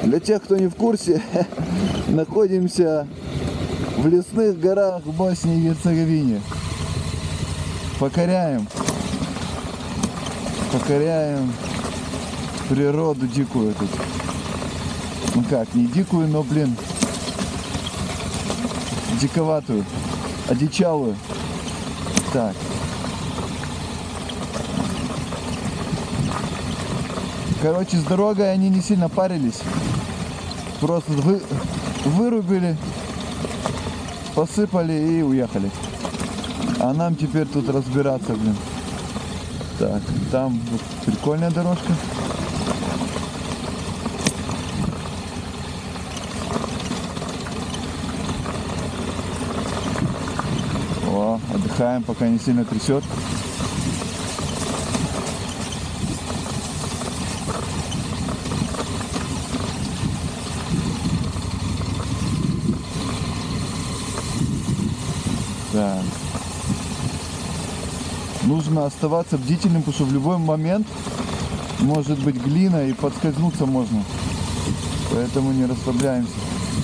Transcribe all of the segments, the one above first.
Для тех, кто не в курсе, находимся в лесных горах в Боснии и Герцеговине. Покоряем природу дикую тут. Ну как, не дикую, но, блин, диковатую, одичалую. Так. Короче, с дорогой они не сильно парились. Просто вырубили, посыпали и уехали. А нам теперь тут разбираться, блин. Так, там вот прикольная дорожка. О, отдыхаем, пока не сильно трясет. Так. Нужно оставаться бдительным, потому что в любой момент может быть глина и подскользнуться можно. Поэтому не расслабляемся.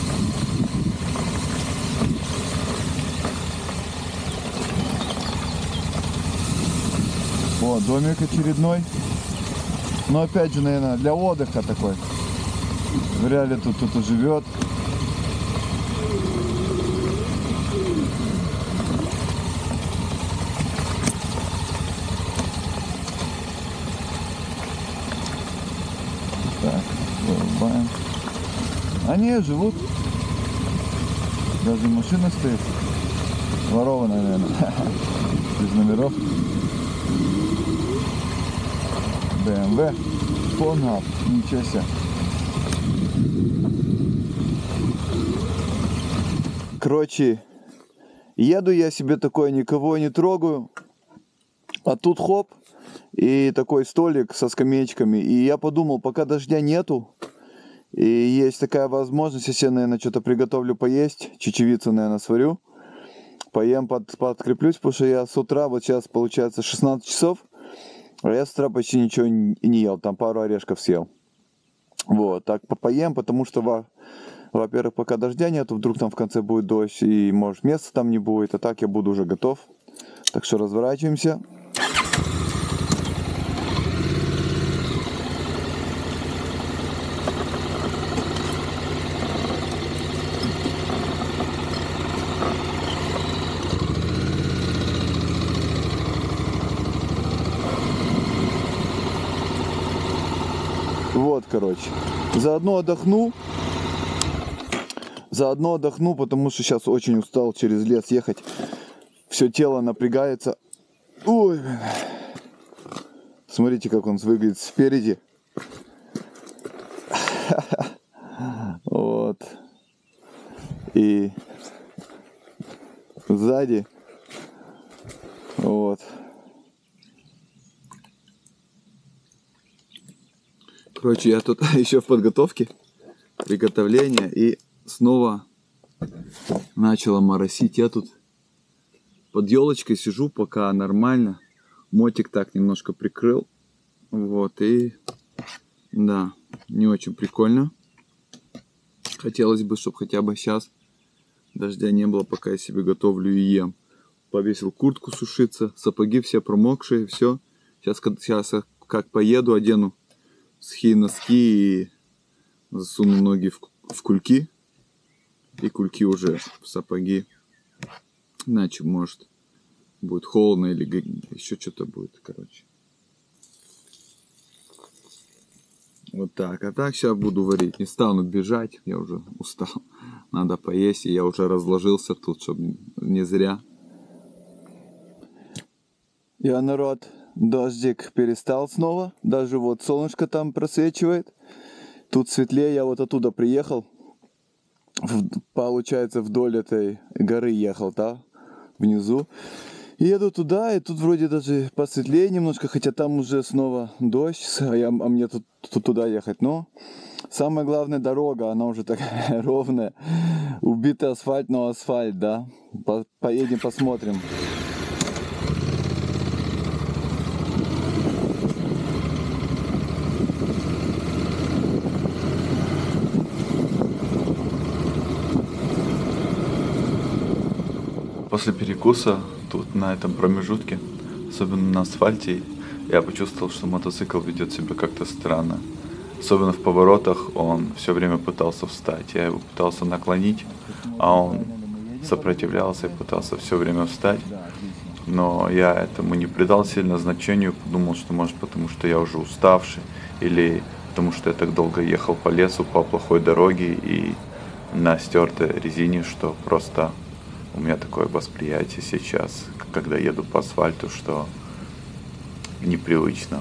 О, домик очередной. Но опять же, наверное, для отдыха такой. Вряд ли тут кто-то живет. Так, вырубаем. Они живут. Даже машина стоит. Ворованная, наверное. Без номеров. BMW. Pornhub. Ничего себе. Короче, еду я себе такой, никого не трогаю. А тут хоп. И такой столик со скамеечками. И я подумал, пока дождя нету, и есть такая возможность, если я, наверное, что-то приготовлю поесть, чечевицу, наверное, сварю, поем, подкреплюсь, потому что я с утра, вот сейчас получается 16 часов, а я с утра почти ничего не ел, там пару орешков съел. Вот, так поем, потому что, во-первых, пока дождя нету, вдруг там в конце будет дождь, и, может, места там не будет, а так я буду уже готов. Так что разворачиваемся. Вот, короче, заодно отдохну, потому что сейчас очень устал через лес ехать, все тело напрягается. Ой, блин. Смотрите, как он выглядит спереди. Вот. И сзади. Вот. Короче, я тут еще в подготовке, приготовления, и снова начало моросить. Я тут под елочкой сижу, пока нормально. Мотик так немножко прикрыл. Вот, и да, не очень прикольно. Хотелось бы, чтобы хотя бы сейчас дождя не было, пока я себе готовлю и ем. Повесил куртку сушиться, сапоги все промокшие, все. Сейчас как поеду, одену носки и засуну ноги в кульки. И кульки уже в сапоги. Иначе, может, будет холодно или еще что-то будет, короче. Вот так. А так сейчас буду варить. Не стану бежать, я уже устал. Надо поесть, и я уже разложился тут, чтобы не зря. Я, народ, дождик перестал снова. Даже вот солнышко там просвечивает. Тут светлее, я вот оттуда приехал. Получается, вдоль этой горы ехал, да, внизу. И еду туда, и тут вроде даже посветлее немножко, хотя там уже снова дождь, а мне тут туда ехать. Но самое главное, дорога, она уже такая ровная. Убитый асфальт, но асфальт, да. Поедем, посмотрим. После перекуса тут на этом промежутке, особенно на асфальте, я почувствовал, что мотоцикл ведет себя как-то странно. Особенно в поворотах он все время пытался встать. Я его пытался наклонить, а он сопротивлялся и пытался все время встать. Но я этому не придал сильно значению, подумал, что может потому, что я уже уставший, или потому что я так долго ехал по лесу, по плохой дороге и на стертой резине, что просто у меня такое восприятие сейчас, когда еду по асфальту, что непривычно.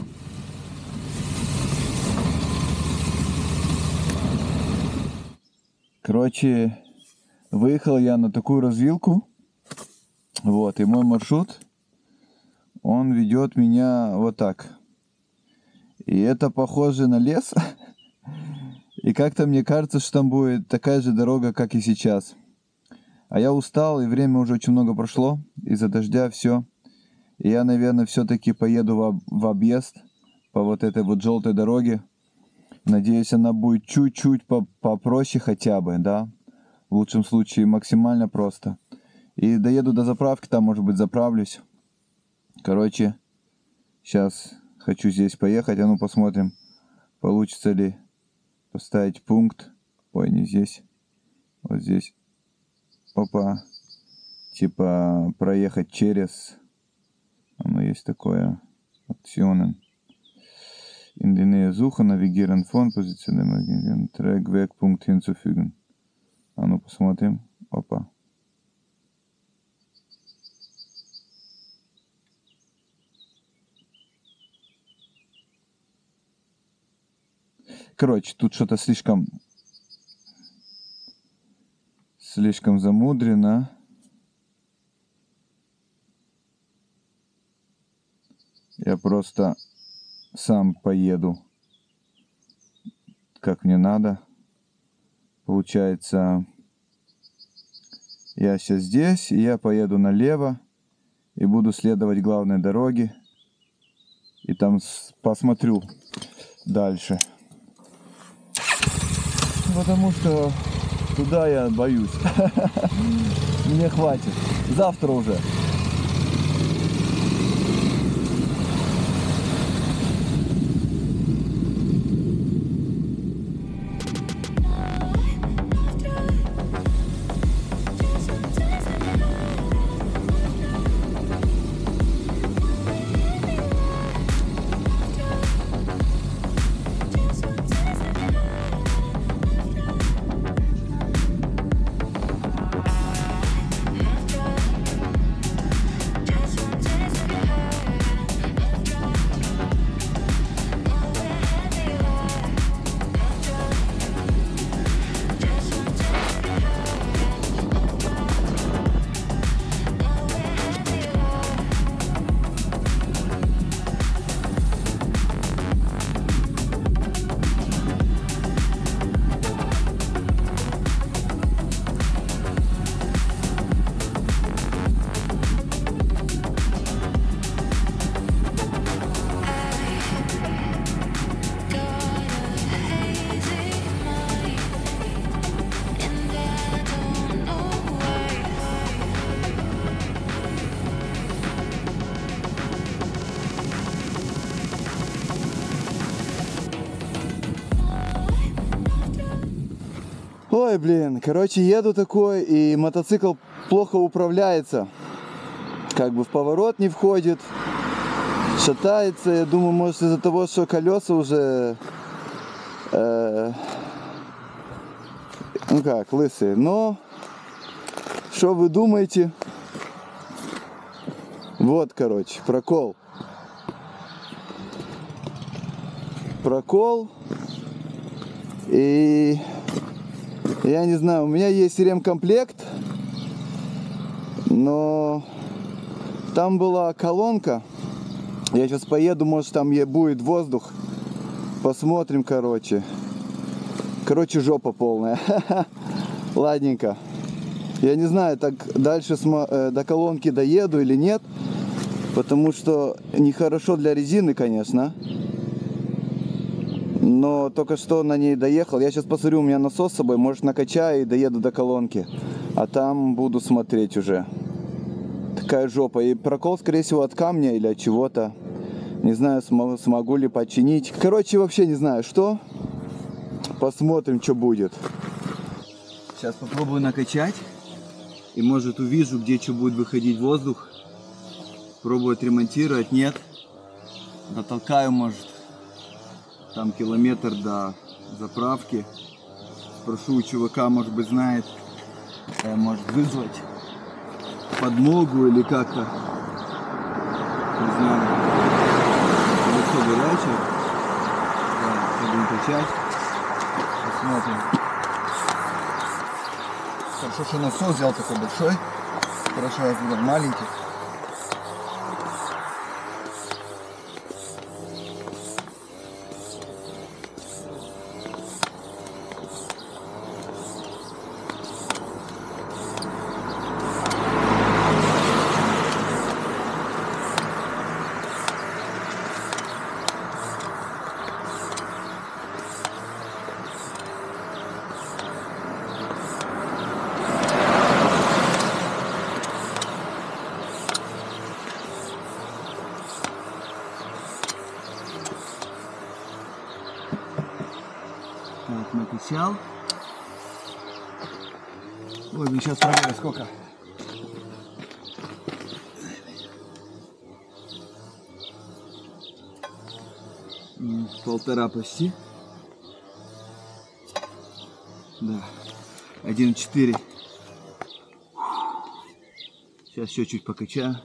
Короче, выехал я на такую развилку, вот, и мой маршрут, он ведет меня вот так. И это похоже на лес, и как-то мне кажется, что там будет такая же дорога, как и сейчас. А я устал, и время уже очень много прошло, из-за дождя все. И я, наверное, все-таки поеду в объезд по вот этой вот желтой дороге. Надеюсь, она будет чуть-чуть попроще хотя бы, да. В лучшем случае максимально просто. И доеду до заправки, там, может быть, заправлюсь. Короче, сейчас хочу здесь поехать. А ну посмотрим, получится ли поставить пункт. Ой, не здесь. Вот здесь. Опа. Типа проехать через... Оно есть такое. Optionen. In die Nähe Suche, navigieren von, positionieren, Track, Wegpunkt hinzufügen. А ну посмотрим. Опа. Короче, тут что-то слишком замудрено. Я просто сам поеду, как мне надо. Получается, я сейчас здесь, и я поеду налево, и буду следовать главной дороге, и там посмотрю дальше. Потому что туда я боюсь. Мне хватит. Завтра уже. Ой, блин, короче, еду такой, и мотоцикл плохо управляется. Как бы в поворот не входит, шатается. Я думаю, может, из-за того, что колеса уже, ну как, лысые. Но, что вы думаете? Вот, короче, прокол. Прокол. И... Я не знаю, у меня есть ремкомплект, но там была колонка. Я сейчас поеду, может там будет воздух. Посмотрим, короче. Короче, жопа полная. Ладненько. Я не знаю, так дальше до колонки доеду или нет. Потому что нехорошо для резины, конечно. Но только что на ней доехал. Я сейчас посмотрю, у меня насос с собой. Может, накачаю и доеду до колонки. А там буду смотреть уже. какая жопа. И прокол, скорее всего, от камня или от чего-то. Не знаю, смогу ли починить. Короче, вообще не знаю, что. Посмотрим, что будет. Сейчас попробую накачать. И может увижу, где что будет выходить воздух. Пробую отремонтировать. Нет. Дотолкаю, может, там километр до заправки. Спрошу у чувака, может быть, знает. Может вызвать подмогу или как-то. Не знаю. Хорошо горячее. Да, будем качать. Посмотрим. Хорошо, что насос взял такой большой. Хорошо, я взял маленький. Так, накачал. Ой, ну сейчас проверю, сколько. Полтора почти. Да. 1,4. Сейчас еще чуть покачаю.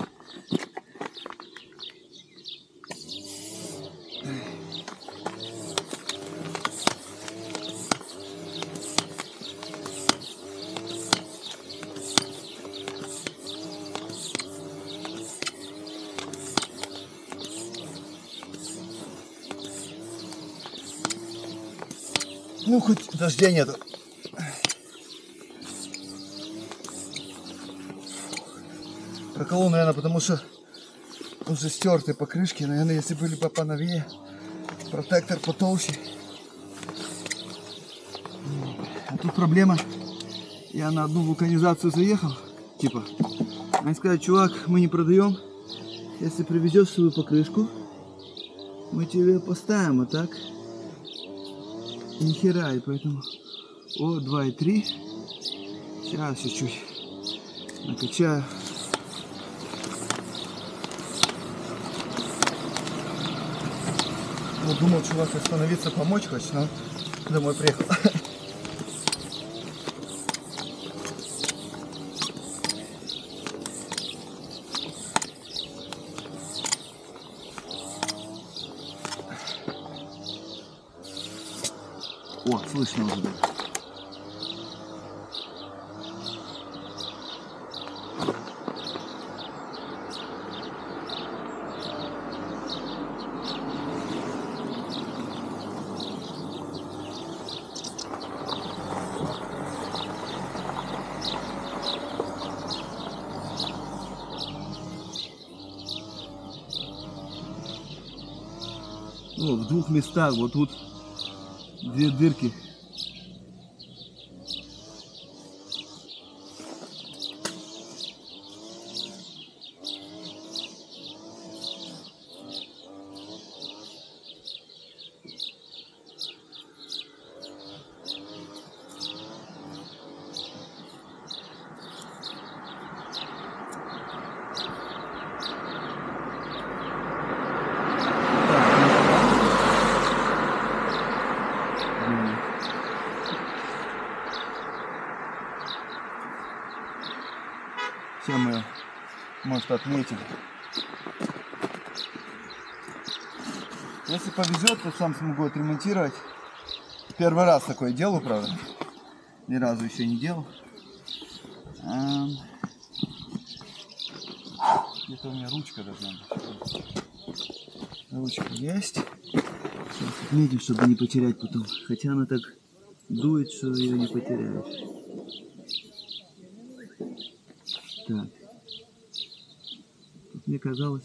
Ну, хоть дождя нету. Проколол, наверное, потому что уже стертые покрышки. Наверное, если были бы поновее, протектор потолще. А тут проблема. Я на одну вулканизацию заехал. Типа, они сказали, чувак, мы не продаем. Если привезешь свою покрышку, мы тебе поставим, а так ни хера, и поэтому 2,3. Сейчас чуть-чуть накачаю. Вот думал, чувак, остановиться, помочь хочет, но домой приехал. О, слышно уже. Ну, в двух местах, вот тут две дырки. Все мы, может, отметим. Если повезет, то сам смогу отремонтировать. Первый раз такое делаю, правда. Ни разу еще не делал. Где-то у меня ручка должна быть. Ручка есть. Сейчас отметим, чтобы не потерять потом. Хотя она так дует, что ее не потеряешь. Так. Тут мне казалось...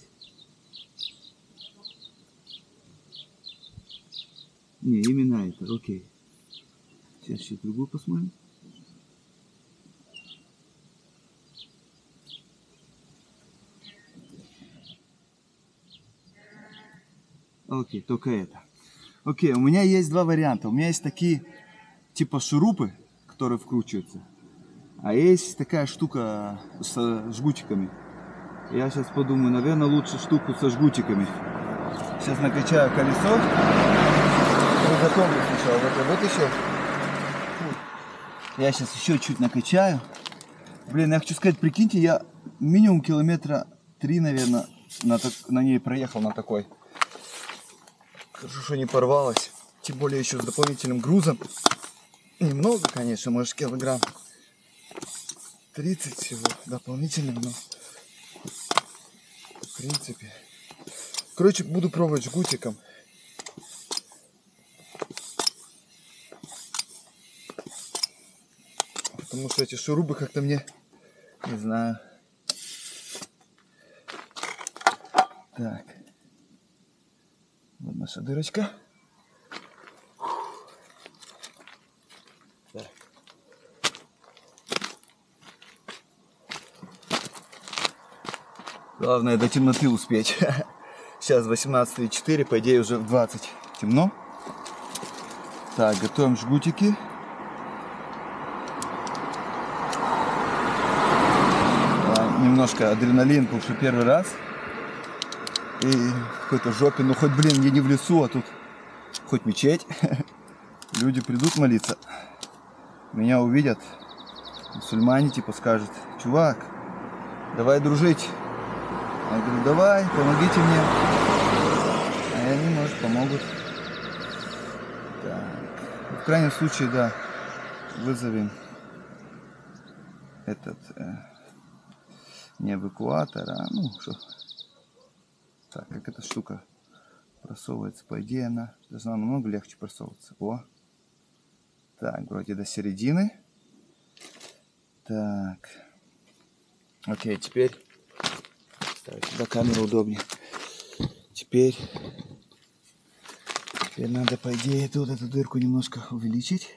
Не, именно это, окей. Сейчас еще другую посмотрим. Окей, только это. Окей, у меня есть два варианта. У меня есть такие типа шурупы, которые вкручиваются. А есть такая штука с жгутиками. Я сейчас подумаю, наверное, лучше штуку со жгутиками. Сейчас накачаю колесо. Приготовлю сначала. Вот еще. Я сейчас еще чуть накачаю. Блин, я хочу сказать, прикиньте, я минимум километра 3, наверное, на ней проехал на такой. Хорошо, что не порвалось. Тем более еще с дополнительным грузом. Немного, конечно, может килограмм 30 всего дополнительным, но в принципе. Короче, буду пробовать жгутиком. Потому что эти шурупы как-то мне, не знаю. Так. Вот наша дырочка. Так. Главное до темноты успеть. Сейчас 18:04, по идее уже в 20 темно. Так, готовим жгутики. Немножко адреналин, потому что первый раз. И в какой-то жопе, ну хоть, блин, я не в лесу, а тут хоть мечеть. Люди придут молиться. Меня увидят. Мусульмане типа скажут: чувак, давай дружить. Я говорю: давай, помогите мне. А они, может, помогут. Так. В крайнем случае, да, вызовем этот, не эвакуатор, а, ну, что. Так, как эта штука просовывается, по идее она должна намного легче просовываться. О. Так, вроде до середины. Так. Окей, теперь ставить сюда камеру удобнее. Теперь надо, по идее, тут эту дырку немножко увеличить.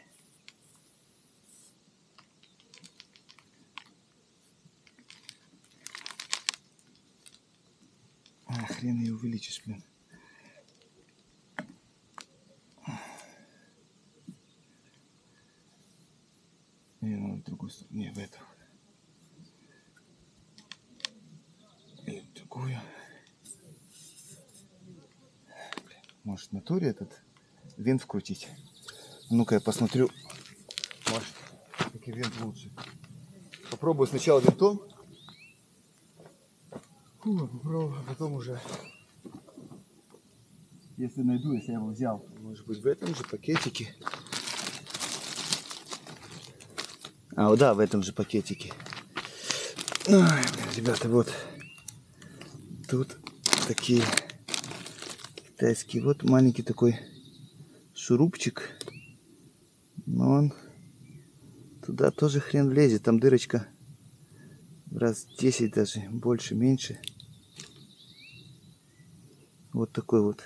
А, хрен ее увеличишь, блин. Не, ну в другую сторону. Не, в эту. Или в другую. Может, в натуре этот винт вкрутить? Ну-ка, я посмотрю. Может, таки винт лучше. Попробую сначала винтом. Попробую, а потом уже. Если найду, если я его взял. Может быть, в этом же пакетике. А, да, в этом же пакетике. Ой, ребята, вот. Тут такие китайские. Вот маленький такой шурупчик. Но он туда тоже хрен влезет. Там дырочка раз 10 даже, больше, меньше. Вот такой вот.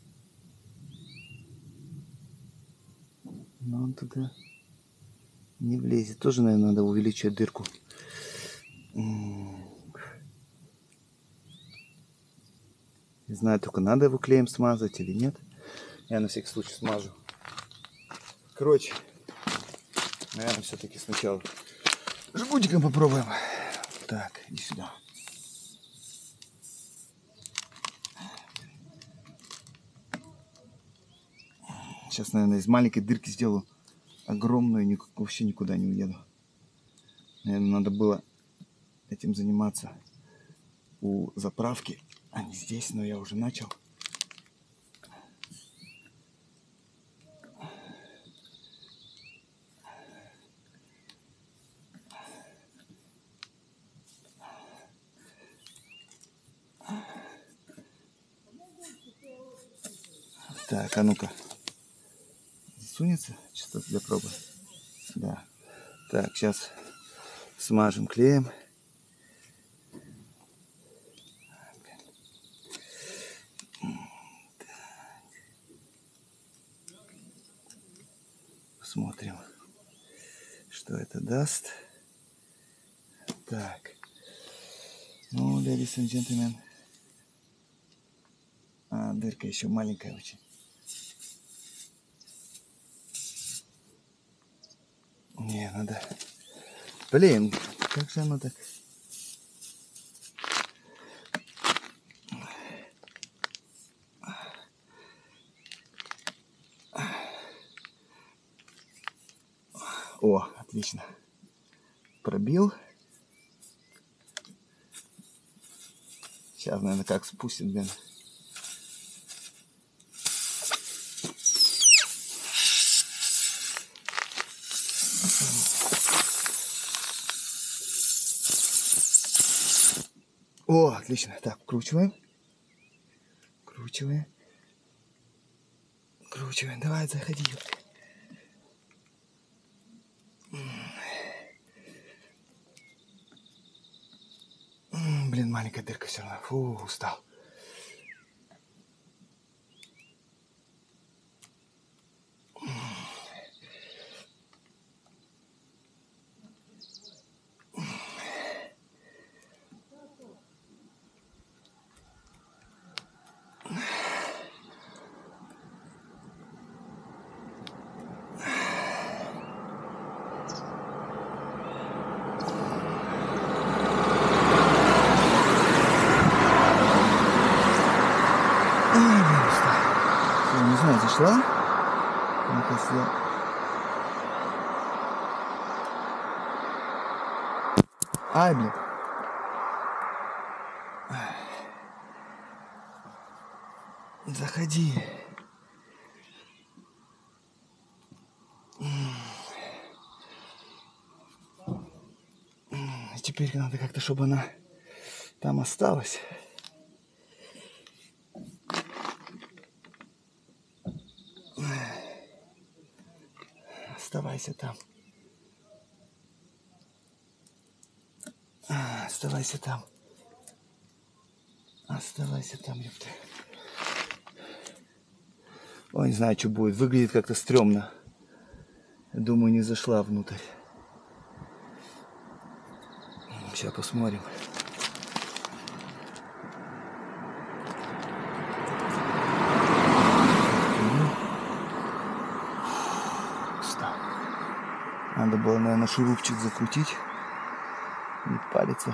Но он туда не влезет. Тоже, наверное, надо увеличивать дырку. Не знаю, только надо его клеем смазать или нет. Я на всякий случай смажу. Короче, наверное, все-таки сначала жгутиком попробуем. Так, иди сюда. Сейчас, наверное, из маленькой дырки сделаю огромную, вообще никуда не уеду. Наверное, надо было этим заниматься у заправки, а не здесь, но я уже начал. Так, а ну-ка. Засунется? Чисто для пробы. Да. Так, сейчас смажем клеем. Посмотрим, что это даст. Так. Ну, ladies and gentlemen. А, дырка еще маленькая очень. Не, надо... Блин, как же оно так... О, отлично. Пробил. Сейчас, наверное, как спустит, блин. О, отлично. Так, вкручиваем. Вкручиваем. Вкручиваем. Давай, заходи. Блин, маленькая дырка все равно. Фу, устал. Не знаю, зашла. Мне кажется, ай, блин. Заходи. Теперь надо как-то, чтобы она там осталась. Оставайся там. Оставайся там. Оставайся там, ёпта. Ой, не знаю, что будет. Выглядит как-то стрёмно. Думаю, не зашла внутрь. Сейчас посмотрим. Надо было, наверное, шурупчик закрутить. Не париться.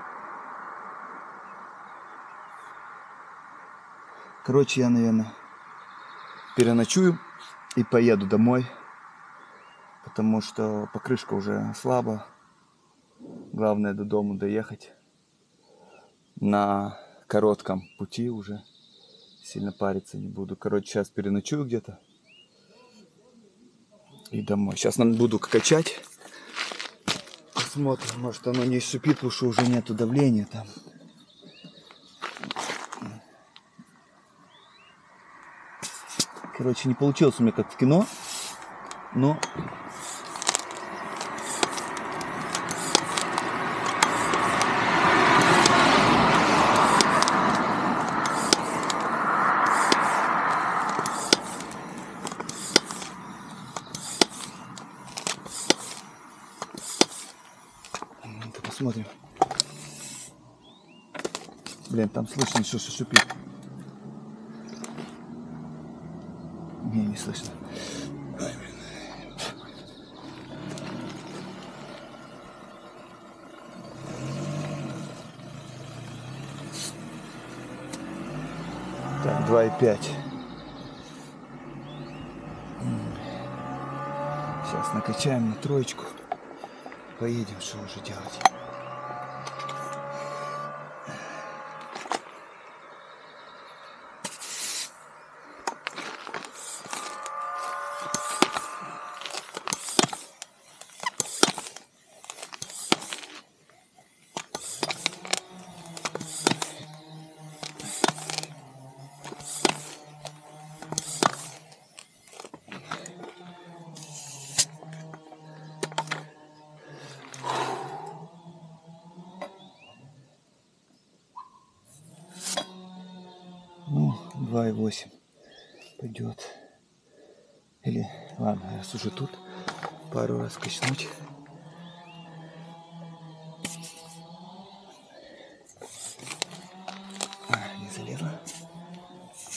Короче, я, наверное, переночую и поеду домой. Потому что покрышка уже слаба. Главное до дому доехать. На коротком пути уже. Сильно париться не буду. Короче, сейчас переночую где-то. И домой. Сейчас буду качать. Посмотрим, может оно не шипит, потому что уже нету давления там. Короче, не получилось у меня как в кино. Но... Посмотрим. Блин, там слышно, что шипит. Не слышно. Так, 2,5. Сейчас накачаем на троечку. Поедем, что уже делать. Ну, 2,8 пойдет. Или, ладно, раз уже тут, пару раз качнуть. Не залезла.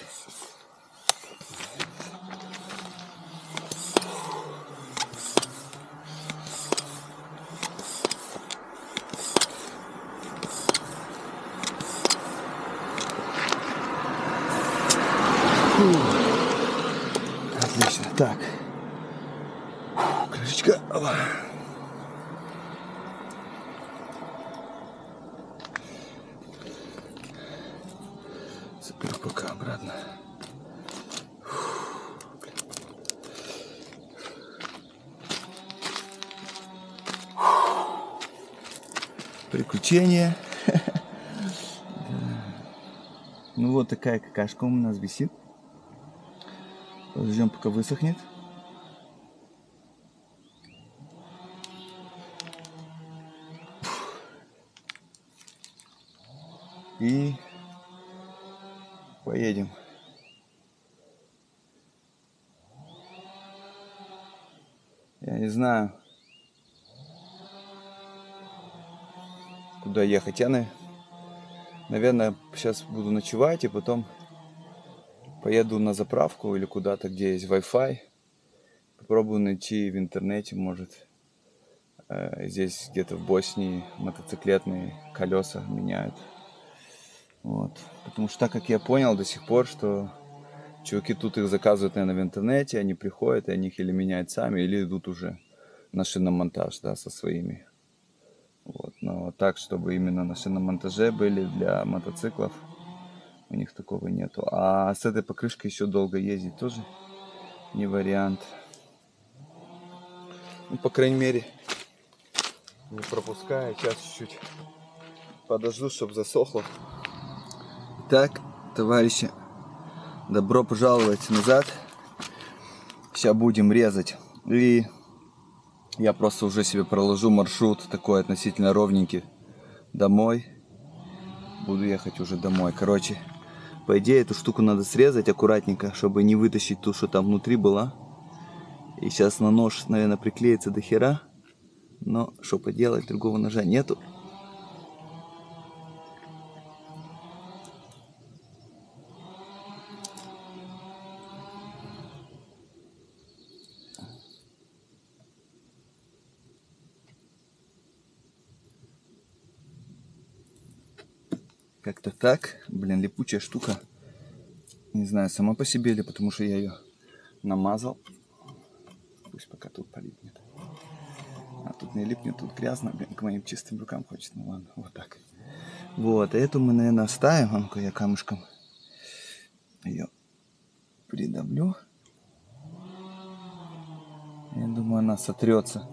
Отлично. Так. Крышечка. Заберу пока обратно. Приключение. Ну вот такая какашка у нас висит. Подождем, пока высохнет. И поедем. Я не знаю, куда ехать. Я, наверное, сейчас буду ночевать и потом поеду на заправку или куда-то, где есть Wi-Fi. Попробую найти в интернете, может, здесь где-то в Боснии мотоциклетные колеса меняют. Вот. Потому что, так как я понял до сих пор, что чуваки тут их заказывают, наверное, в интернете, они приходят, и они их или меняют сами, или идут уже на шиномонтаж, да, со своими. Вот. Но так, чтобы именно на шиномонтаже были для мотоциклов, у них такого нету. А с этой покрышкой еще долго ездить тоже не вариант. Ну, по крайней мере, не пропуская. Сейчас чуть-чуть подожду, чтобы засохло. Так, товарищи, добро пожаловать назад. Сейчас будем резать. И я просто уже себе проложу маршрут такой относительно ровненький домой. Буду ехать уже домой. Короче, по идее, эту штуку надо срезать аккуратненько, чтобы не вытащить ту, что там внутри была. И сейчас на нож, наверное, приклеится до хера. Но что поделать, другого ножа нету. Как-то так. Блин, липучая штука. Не знаю, сама по себе или потому что я ее намазал. Пусть пока тут полипнет. А тут не липнет, тут грязно. Блин, к моим чистым рукам хочет. Ну ладно, вот так. Вот, эту мы, наверное, оставим. А ну-ка я камушком ее придавлю. Я думаю, она сотрется.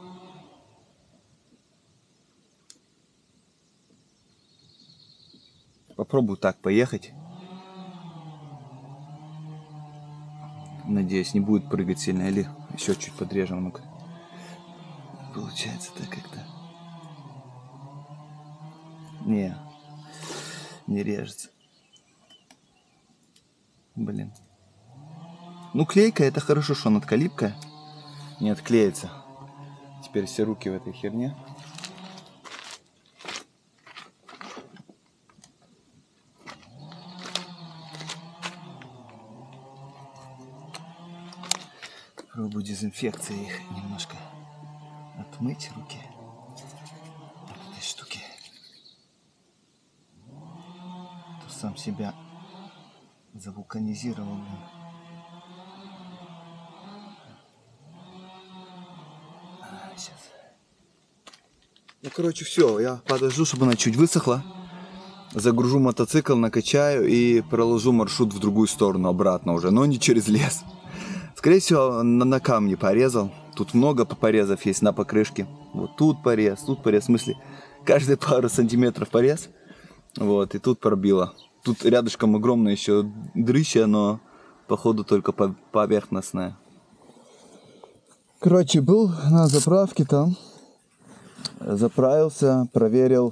Попробую так поехать. Надеюсь, не будет прыгать сильно. Или еще чуть подрежем. Ну-ка. Получается так как-то. Не режется. Блин. Ну, клейка, это хорошо, что она липкая. Не отклеится. Теперь все руки в этой херне. Пробую дезинфекцией их немножко отмыть руки от этой штуки. То сам себя завулканизировал. Сейчас. Ну, короче, все. Я подожду, чтобы она чуть высохла. Загружу мотоцикл, накачаю и проложу маршрут в другую сторону, обратно уже. Но не через лес. Скорее всего, на камне порезал. Тут много порезов есть на покрышке. Вот тут порез, в смысле, каждые пару сантиметров порез. Вот, и тут пробило. Тут рядышком огромное еще дрыща, но походу только поверхностное. Короче, был на заправке там. Заправился, проверил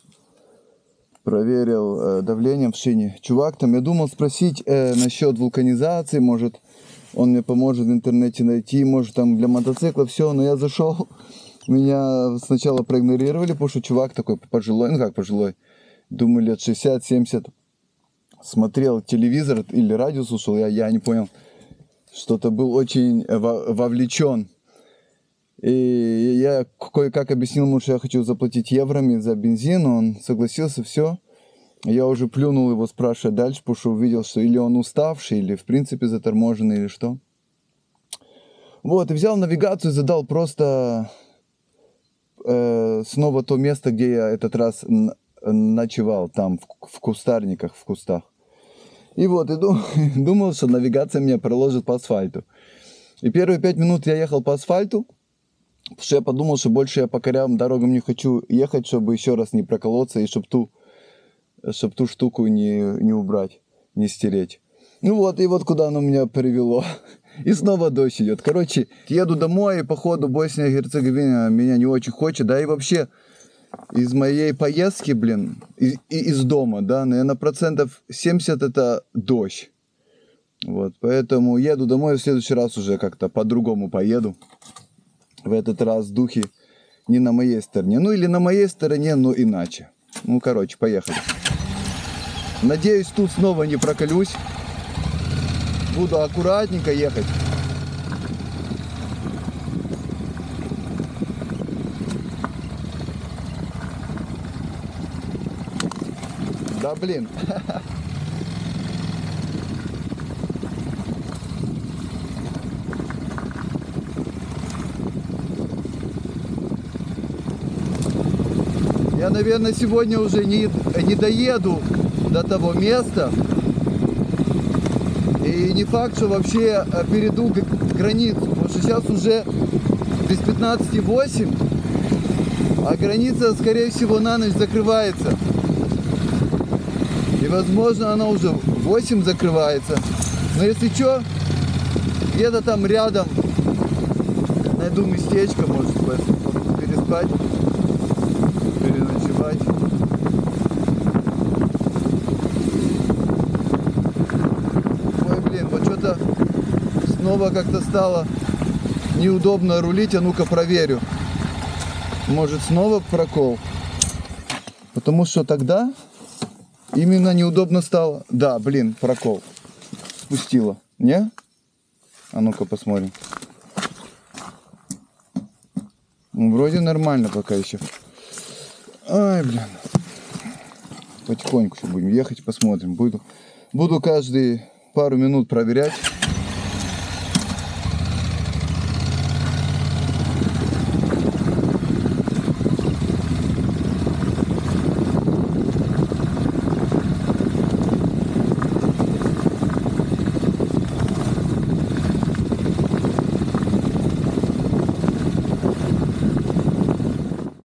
давлением в шине. Чувак там, я думал спросить насчет вулканизации, может он мне поможет в интернете найти, может там для мотоцикла все, но я зашел, меня сначала проигнорировали, потому что чувак такой пожилой, ну как пожилой, думаю лет 60-70, смотрел телевизор или радио слушал, я не понял. Что-то был очень вовлечен. И я кое-как объяснил ему, что я хочу заплатить евроми за бензин. Он согласился, все. Я уже плюнул его, спрашивая дальше, потому что увидел, что или он уставший, или в принципе заторможенный, или что. Вот, и взял навигацию и задал просто снова то место, где я этот раз ночевал, там, в кустарниках, в кустах. И вот, и думал, что навигация меня проложит по асфальту. И первые 5 минут я ехал по асфальту, потому что я подумал, что больше я по корявым дорогам не хочу ехать, чтобы еще раз не проколоться и чтобы ту штуку не убрать, не стереть. Ну вот, и вот куда оно меня привело. И снова дождь идет. Короче, еду домой, и походу Босния и Герцеговина меня не очень хочет. Да и вообще из моей поездки, блин, из дома, да, наверное, 70% это дождь. Вот, поэтому еду домой, в следующий раз уже как-то по-другому поеду. В этот раз духи не на моей стороне. Ну или на моей стороне, но иначе. Ну, короче, поехали. Надеюсь, тут снова не проколюсь. Буду аккуратненько ехать. Да блин. Я, наверное, сегодня уже не доеду до того места. И не факт, что вообще перейду границу, потому что сейчас уже без 15:08, а граница, скорее всего, на ночь закрывается. И, возможно, она уже в 8 закрывается. Но если что, где-то там рядом найду местечко, может, переспать, переночевать. Вот что-то снова как-то стало неудобно рулить. А ну-ка проверю. Может, снова прокол? Потому что тогда именно неудобно стало. Да, блин, прокол. Спустила. Не? А ну-ка посмотрим. Ну, вроде нормально пока еще. Ай, блин. Потихоньку будем ехать, посмотрим. Буду каждые пару минут проверять.